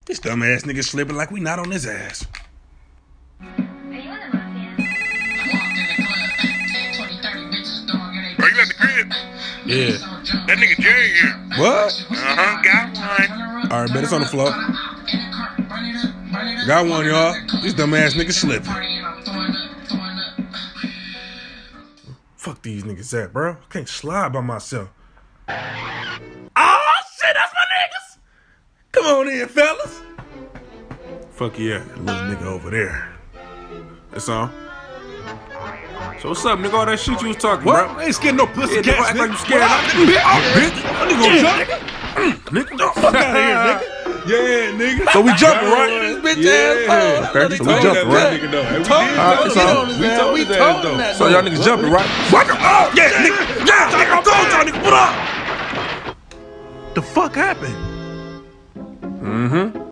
This dumbass nigga slipping like we not on his ass. Are you in the Are you at the crib? Yeah. That nigga Jerry here. What? Got one. Alright, bet it's on the floor. Got one, y'all. This dumbass nigga slipping. Fuck these niggas at, bro. I can't slide by myself. Oh, shit, that's my niggas. Come on in, fellas. Fuck yeah, little nigga over there. That's all. So what's up, nigga? All that shit you was talking about? I ain't scared no pussy Yeah, cats, act like nigga. you scared. Bitch, nigga gonna jump. Nigga, fuck out of here, nigga. Yeah, nigga. So we jumping, right? This bitch ass. Okay, so we jumping, right? We told that. So y'all niggas jumping, right? What the fuck? Yeah, nigga. Yeah, nigga. I told y'all, nigga. What up? The fuck happened?